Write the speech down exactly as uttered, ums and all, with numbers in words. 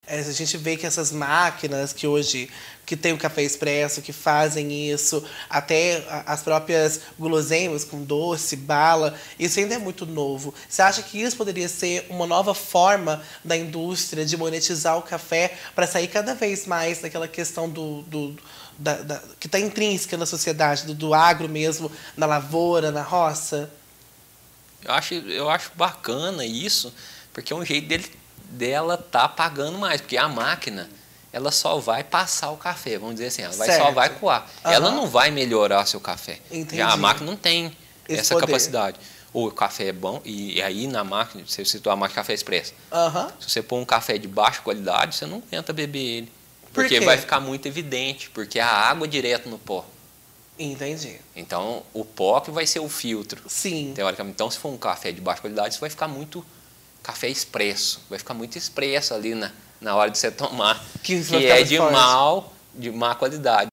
É, a gente vê que essas máquinas que hoje que tem o café expresso, que fazem isso, até as próprias guloseimas com doce, bala, isso ainda é muito novo. Você acha que isso poderia ser uma nova forma da indústria de monetizar o café para sair cada vez mais daquela questão do, do da, da, que está intrínseca na sociedade, do, do agro mesmo, na lavoura, na roça? Eu acho, eu acho bacana isso, porque é um jeito dele, dela tá pagando mais, porque a máquina ela só vai passar o café, vamos dizer assim, ela vai, só vai coar. Uhum. Ela não vai melhorar seu café. Entendi. Já a máquina não tem Esse essa poder. capacidade. O café é bom, e aí na máquina, você citou a máquina de café expresso. Uhum. Se você pôr um café de baixa qualidade, você não tenta beber ele. Por Porque quê? vai ficar muito evidente, porque a água é direto no pó. Entendi. Então, o pó que vai ser o filtro. Sim. Teoricamente. Então, se for um café de baixa qualidade, isso vai ficar muito café expresso. Vai ficar muito expresso ali na, na hora de você tomar. Que, que é de, mal, de má qualidade.